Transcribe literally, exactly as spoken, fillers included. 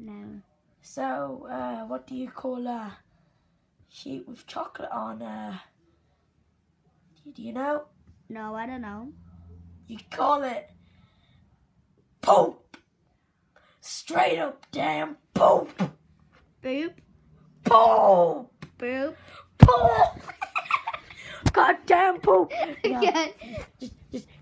No. So, uh, what do you call a sheet with chocolate on? Uh, do you know? No, I don't know. You call it poop. Straight up damn poop. Boop. Poop. Boop. Poop. Goddamn poop. No, Okay. just, just